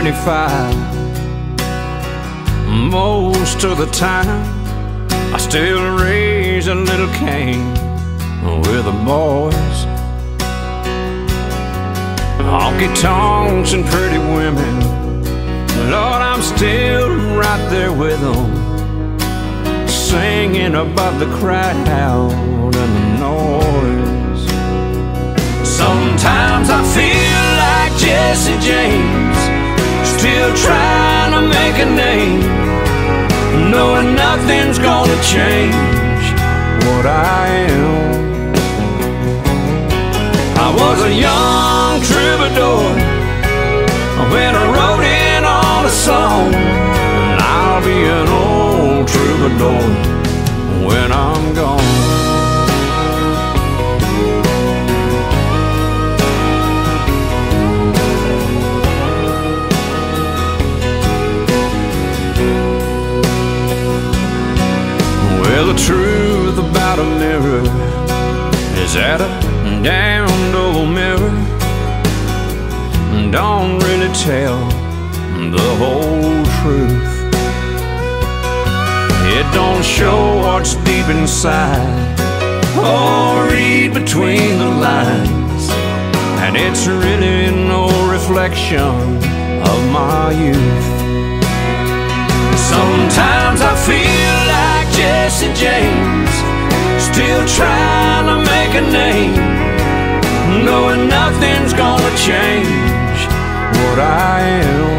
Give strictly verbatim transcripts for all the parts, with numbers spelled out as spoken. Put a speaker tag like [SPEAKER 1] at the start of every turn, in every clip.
[SPEAKER 1] twenty-five. Most of the time I still raise a little Cain with the boys. Honky-tonks and pretty women, Lord, I'm still right there with them, singing above the crowd and the noise. Sometimes I feel like Jesse James, still trying to make a name, knowing nothing's gonna change what I am. I was a young troubadour when I wrote in on a song, and I'll be an old troubadour when I'm gone. Well, the truth about a mirror is that a damned old mirror don't really tell the whole truth. It don't show what's deep inside or read between the lines, and it's really no reflection of my youth. Sometimes I feel like Jesse James, still trying to make a name, knowing nothing's gonna change what I am.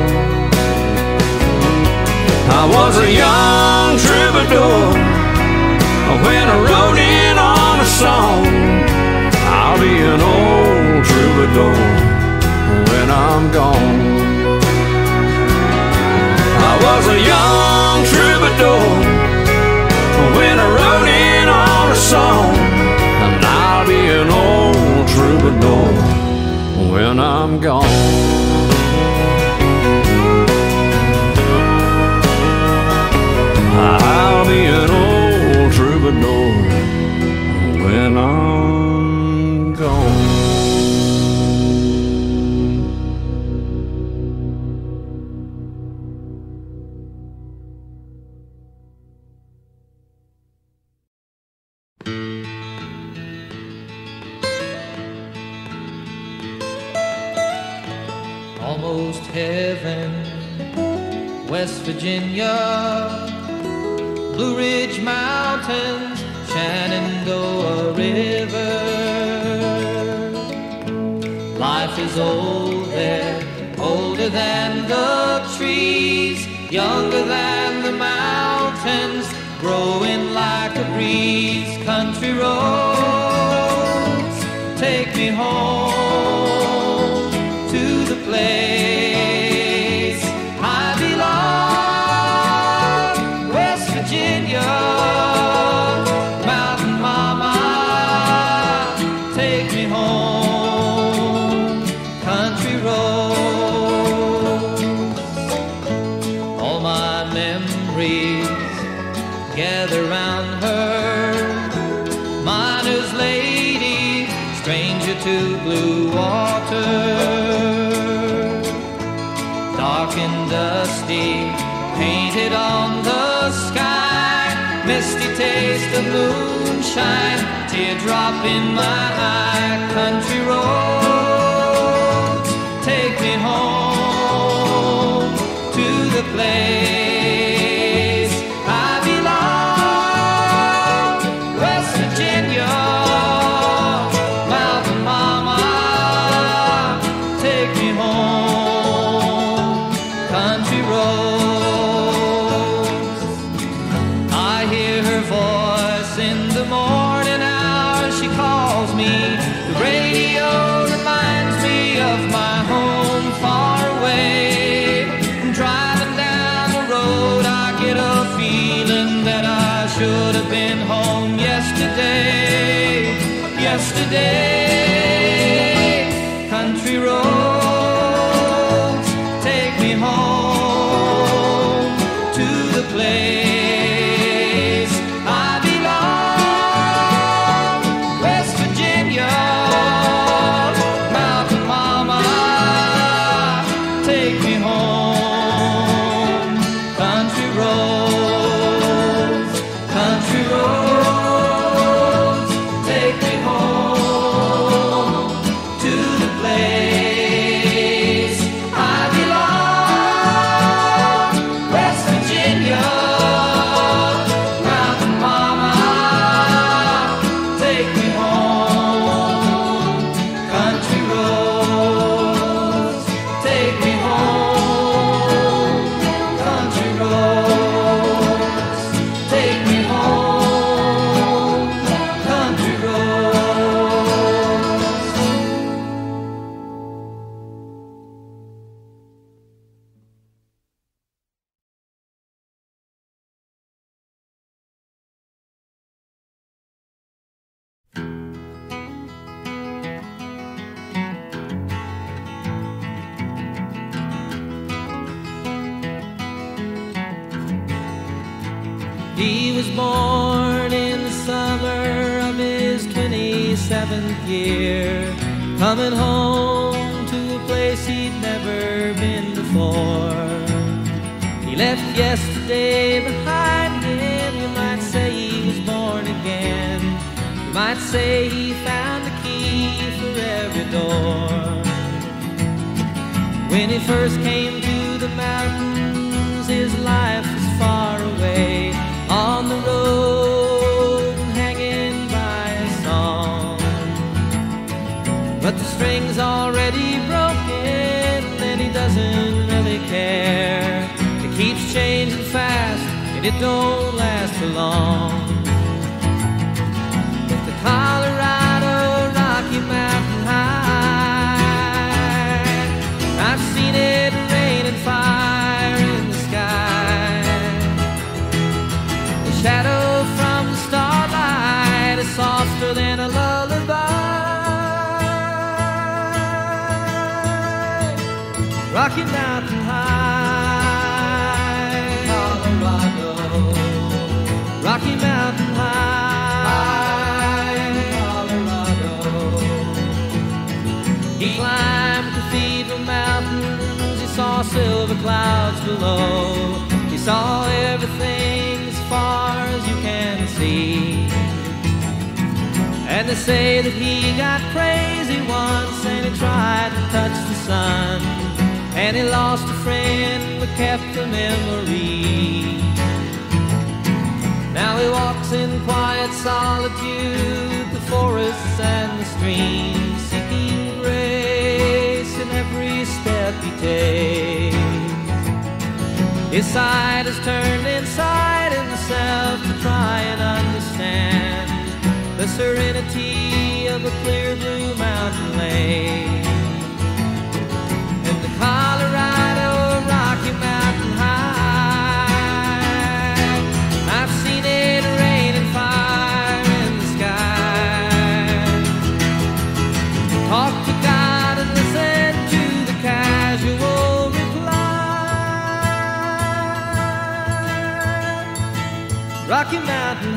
[SPEAKER 1] I was a young troubadour when I wrote in on a song. I'll be an old troubadour when I'm gone. I was a young troubadour when I wrote in on a song, and I'll be an old troubadour when I'm gone. I'll be an old troubadour when I'm gone.
[SPEAKER 2] Almost heaven, West Virginia, Blue Ridge Mountains, Shenandoah River. Life is old there, older than the trees, younger than the mountains, growing like a breeze. Country roads, take me home to the place I belong, West Virginia, Mountain Mama, take me home, country roads. All my memories gather round her, miner's lady, stranger to blue water, dark and dusty, painted on the sky, misty taste of moonshine, teardrop in my eye. Country roads, take me home to the place I belong, West Virginia, Mountain Mama, take me home, country roads. I hear her voice in the morning hours, she calls me. The radio reminds me of my home far away. Driving down the road, I get a feeling that I should have been home yesterday, yesterday. Country roads, take me home to the place I belong, West Virginia, Mountain Mama, take me home. He was born in the summer of his twenty-seventh year, coming home to a place he'd never been before. He left yesterday behind him. You might say he was born again. You might say he found the key for every door. When he first came to the mountains, his life was far away, on the road, hanging by a song. But the string's already broken, and he doesn't really care. It keeps changing fast, and it don't last for long. But the Colorado Rocky Mountain High, I've seen it rain and fire in the sky. The shadow from the starlight is softer than a lullaby. Rocky Mountain High, Colorado. Rocky Mountain High, Colorado. He climbed Cathedral Mountains, he saw silver clouds below. He saw everything as far as you can see. And they say that he got crazy once, and he tried to touch the sun, and he lost a friend but kept the memory. Now he walks in quiet solitude, the forests and the streams, seeking grace in every step he takes. His sight is turned inside himself to try and understand the serenity of a clear blue mountain lake. And the Colorado Rocky Mountain High, I've seen it rain and fire in the sky. Talk to God and listen to the casual reply. Rocky Mountain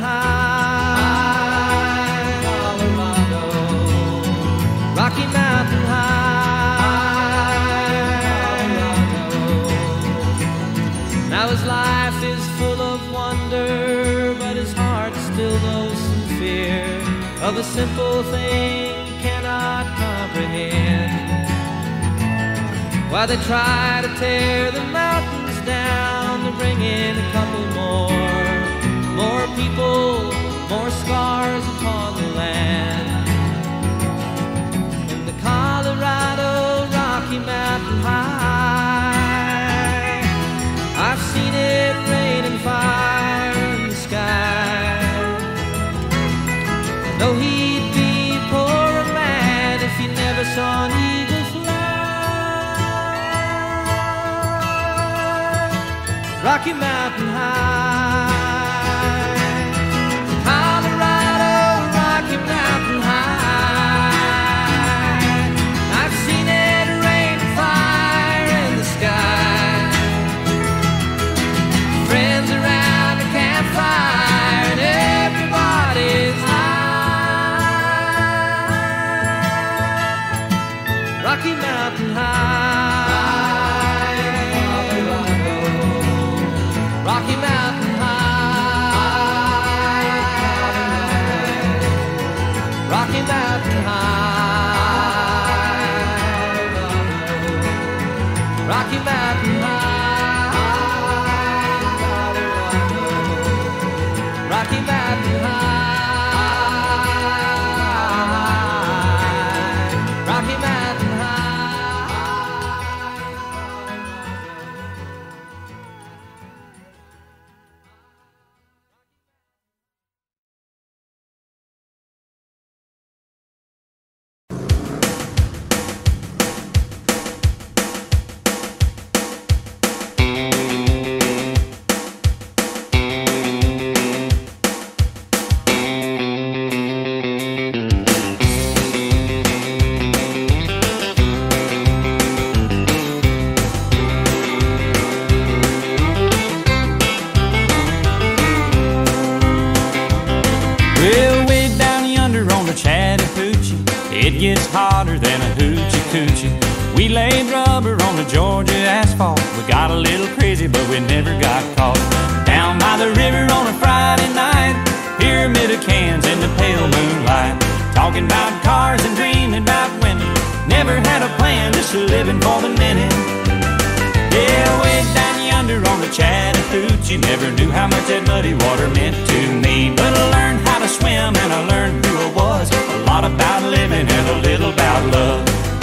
[SPEAKER 2] High, Colorado. Rocky Mountain High, Colorado. Now his life is full of wonder, but his heart still knows some fear of a simple thing he cannot comprehend. Why they try to tear the mountains down to bring in a couple more, more people, more scars upon the land. In the Colorado Rocky Mountain High, I've seen it rain and fire in the sky. Though he'd be a poor man if he never saw an eagle fly. Rocky Mountain High, Colorado Rocky Mountain High, I've seen it rain and fire in the sky. Friends around the campfire and everybody's high. Rocky Mountain High, Colorado. Rocky Mountain High, Rocky Mountain High, Rocky Mountain High, Rocky Mountain High, Rocky Mountain
[SPEAKER 1] laid rubber on the Georgia asphalt. We got a little crazy, but we never got caught. Down by the river on a Friday night, pyramid of cans in the pale moonlight, talking about cars and dreaming about women. Never had a plan, just living for the minute. Yeah, way down yonder on the Chattahoochee, never knew how much that muddy water meant to me. But I learned how to swim and I learned who I was. A lot about living and a little about love.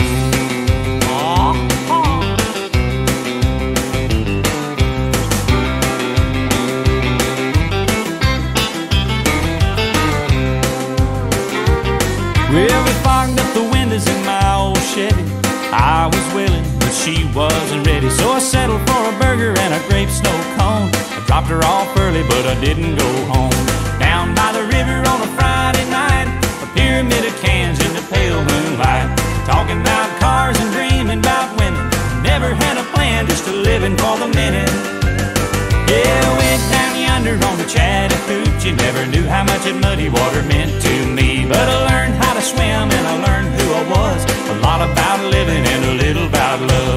[SPEAKER 1] Well, we fogged up the windows in my old Chevy. I was willing, but she wasn't ready, so I settled for a burger and a grape snow cone. I dropped her off early, but I didn't go home. Down by the river on a Friday night, a pyramid of cans in the pale moonlight, talking about cars and dreaming about women. Never had a plan, just a living for the minute. Yeah, went down yonder on the Chattahoochee, never knew how much that muddy water meant to me. But I learned how to swim and I learned who I was. A lot about living and a little about love.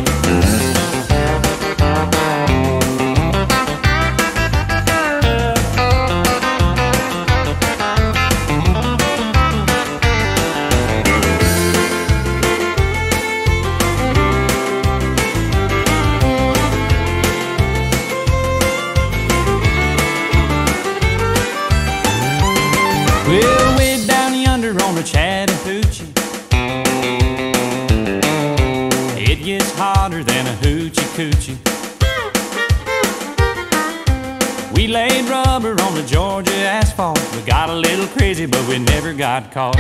[SPEAKER 1] Well, way down yonder on the Chattahoochee, it gets hotter than a hoochie coochie. We laid rubber on the Georgia asphalt. We got a little crazy, but we never got caught.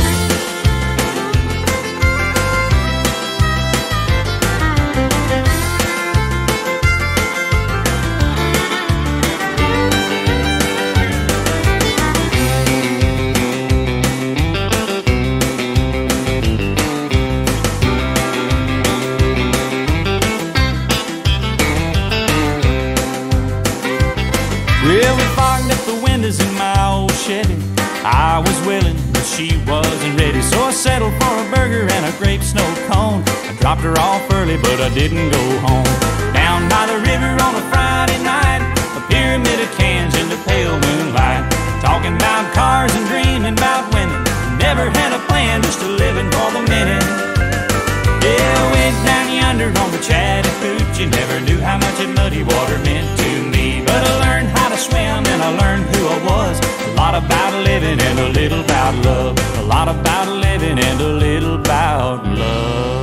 [SPEAKER 1] Well, we fogged up the windows in my old Chevy. I was willing, but she wasn't ready, so I settled for a burger and a grape snow cone. I dropped her off early, but I didn't go home. Down by the river on a Friday night, a pyramid of cans in the pale moonlight, talking about cars and dreaming about women. Never had a plan, just a living for the minute. Yeah, went down yonder on the Chattahoochee, never knew how much that muddy water meant to me. But I learned how to swim and I learned who I was. A lot about living and a little about love. A lot about living and a little about love.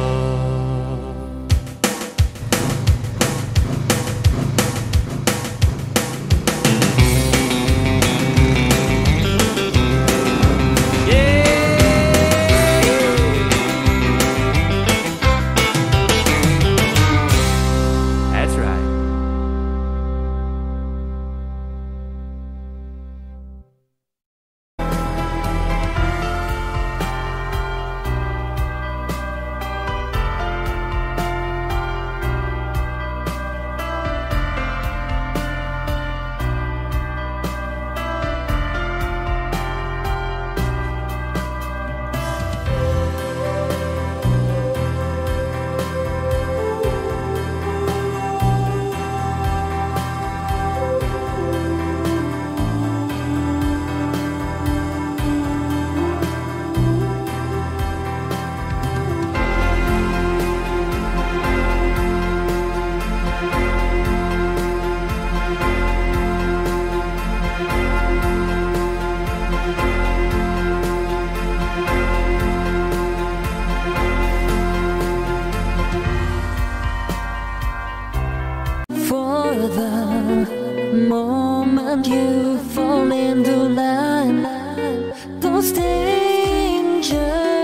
[SPEAKER 3] moment you fall into line, those dangerous,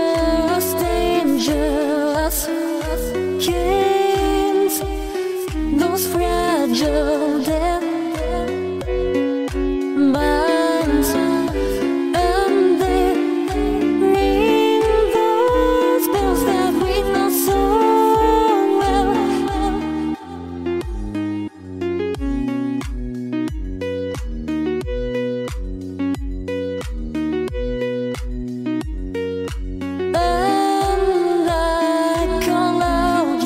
[SPEAKER 3] dangerous games, those fragile dead minds, and they ring those bells that we know so well. And I call out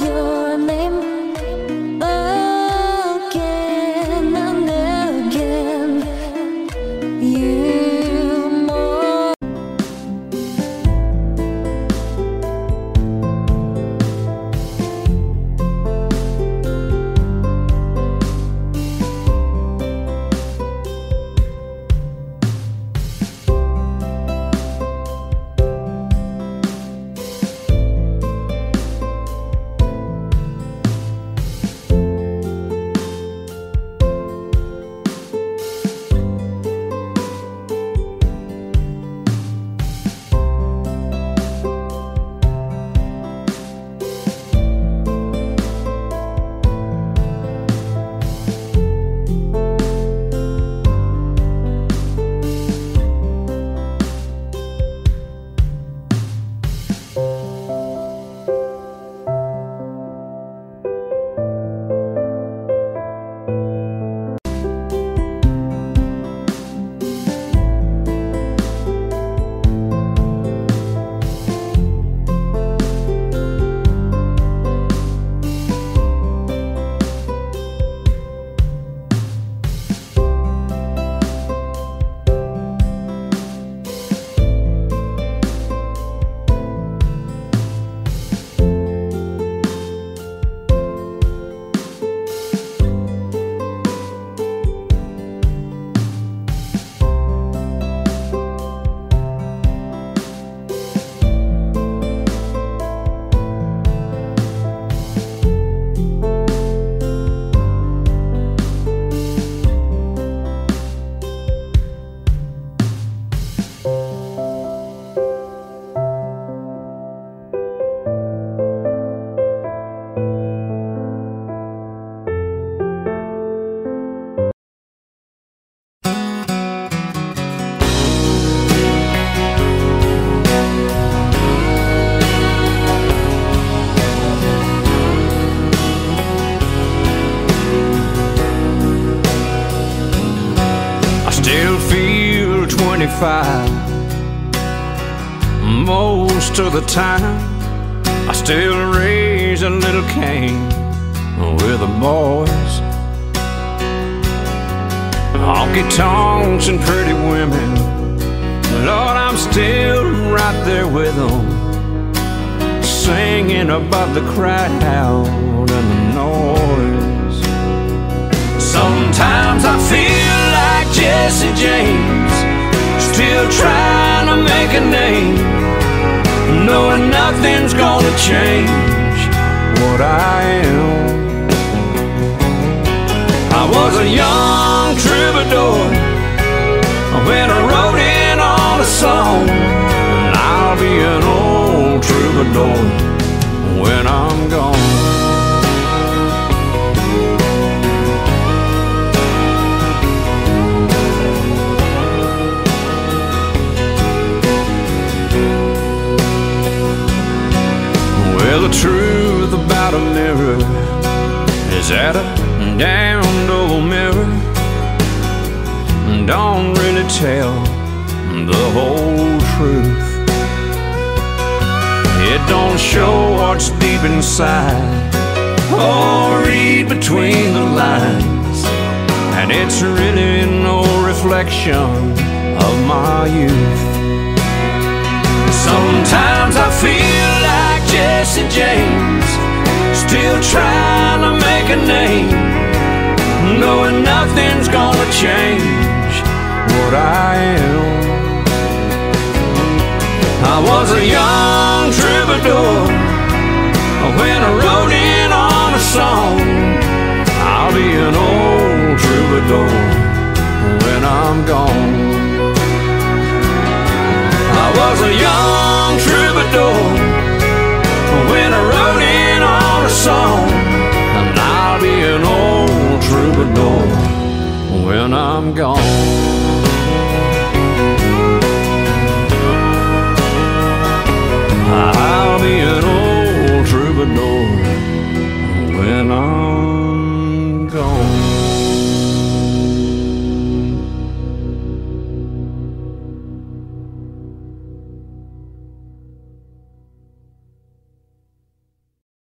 [SPEAKER 1] twenty-five. Most of the time I still raise a little Cain with the boys. Honky tonks and pretty women, Lord, I'm still right there with them, singing above the crowd and the noise. Sometimes I feel like Jesse James, still trying to make a name, knowing nothing's gonna change what I am. I was a young troubadour when I wrote in on a song, and I'll be an old troubadour when I'm gone. Well, the truth about a mirror is that a damned old mirror don't really tell the whole truth. It don't show what's deep inside or read between the lines, and it's really no reflection of my youth. Sometimes I feel like Jesse James, still trying to make a name, knowing nothing's gonna change what I am. I was a young troubadour when I wrote in on a song. I'll be an old troubadour when I'm gone. I was a young troubadour when I wrote in on a song, and I'll be an old troubadour when I'm gone. I